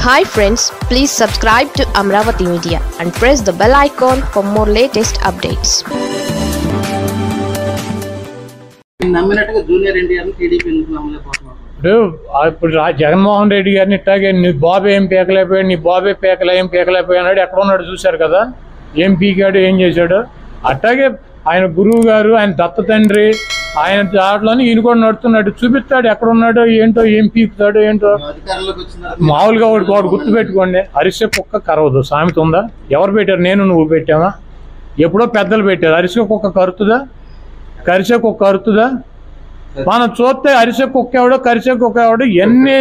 Hi friends, please subscribe to Amaravathi Media and press the bell icon for more latest updates. ఇప్పుడు జగన్మోహన్ రెడ్డి గారిని ఇట్టాగే నీ బాబు ఏం పీకలేకపోయాడు, నీ బాబే ఏం పీకలేకపోయాడు, ఎక్కడ ఉన్నాడు చూశారు కదా, ఏం పీకాడు, ఏం చేశాడు. అట్టాగే ఆయన గురువు గారు, ఆయన దత్త తండ్రి, ఆయన దాంట్లోనే ఈయన కూడా నడుతున్నాడు, చూపిస్తాడు ఎక్కడ ఉన్నాడో ఏంటో, ఏం పీకుతాడో ఏంటో. మామూలుగా వాడు గుర్తు పెట్టుకోండి, అరిసె కుక్క కరవదు సామెత ఉందా? ఎవరు పెట్టారు? నేను నువ్వు పెట్టావా? ఎప్పుడో పెద్దలు పెట్టారు. అరిసె కుక్క కరుతుందా? కరిసె కుక్క కరుతుందా? మనం చూస్తే అరిసె కుక్క ఎవడో కరిసె కుక్క ఎవడో ఎన్ని.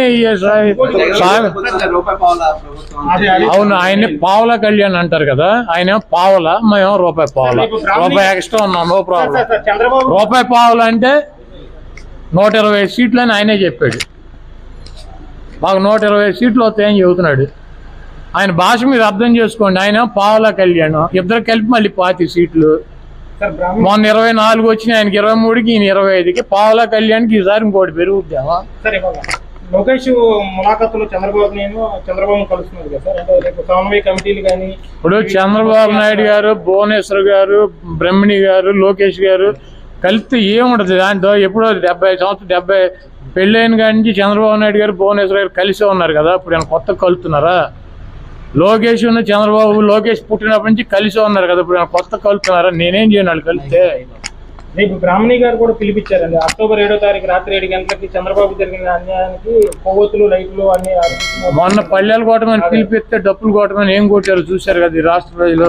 అవును, ఆయన్ని పావుల కళ్యాణ్ అంటారు కదా, ఆయన పావుల, మేము రూపాయి పావుల, రూపాయి ఎక్స్ట్రా ఉన్నాం, నో ప్రాబ్లం. రూపాయి పావుల అంటే 120 సీట్లు అని ఆయనే చెప్పాడు. మాకు 120 సీట్లు వస్తాయని చెబుతున్నాడు. ఆయన భాష మీరు అర్థం చేసుకోండి. ఆయన పావుల కళ్యాణ్, ఇద్దరు కలిపి మళ్ళీ 40 సీట్లు. మొన్న 24 వచ్చినాయి, ఆయనకి 23కి, ఈయన 25కి. పావుల కళ్యాణ్కి ఈసారి ఇంకోటి పెరుగుద్దామా? లోకేష్ ములాఖాతులు చంద్రబాబు కలుస్తున్నారు కదా సార్, అంటే రేపు సమన్వయ కమిటీలు కానీ. ఇప్పుడు చంద్రబాబు నాయుడు గారు, భువనేశ్వర్ గారు, బ్రహ్మణి గారు, లోకేష్ గారు కలిస్తే ఏముంటది దాంట్లో? ఎప్పుడో 70 పెళ్ళైన కాడి నుంచి చంద్రబాబు నాయుడు గారు, భువనేశ్వర్ గారు కలిసే ఉన్నారు కదా. ఇప్పుడు ఆయన కొత్త కలుతున్నారా? లోకేష్ ఉన్న చంద్రబాబు, లోకేష్ పుట్టినప్పటి నుంచి కలిసి ఉన్నారు కదా, ఇప్పుడు కొత్త కలుతున్నారా? నేనేం చేయను వాళ్ళు కలిస్తే. రేపు బ్రాహ్మణి గారు కూడా పిలిపించారండి. అక్టోబర్ 7వ తారీఖు రాత్రి 7 గంటలకి చంద్రబాబు జరిగిన అన్యాయానికి కొవ్వొత్తులు, లైట్లు అన్ని. మొన్న పల్లెలు కొట్టమని పిలిపిస్తే డప్పులు కొట్టమని ఏం కొట్టారు చూశారు కదా ఈ రాష్ట్ర ప్రజలు.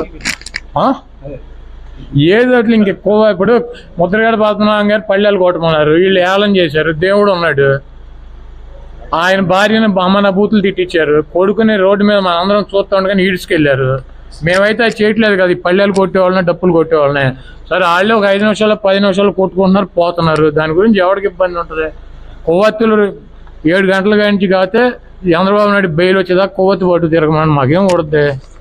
ఏదో అట్లా ఇంకెక్కువ. ఇప్పుడు ముద్రగడ పద్మనాభం గారు పల్లెలు కొట్టమన్నారు, వీళ్ళు ఏలం చేశారు. దేవుడు ఉన్నాడు, ఆయన భార్యను అమ్మన బూతులు తిట్టించారు, కొడుకుని రోడ్డు మీద మన అందరం చూస్తూ ఉండగానే ఈడ్చుకెళ్ళారు. మేమైతే అది చేయట్లేదు కదా, ఈ పల్లెలు కొట్టేవాళ్ళని, డప్పులు కొట్టేవాళ్ళని. సరే వాళ్ళే ఒక 5 నిమిషాలు 10 నిమిషాలు కొట్టుకుంటున్నారు, పోతున్నారు. దాని గురించి ఎవరికి ఇబ్బంది ఉంటుంది? కొవ్వొత్తులు 7 గంటల నుంచి కాతే చంద్రబాబు నాయుడు బెయిల్ వచ్చేదాకా కొవ్వొత్తు పట్టు తిరగమని మాకేం కొడుతుంది?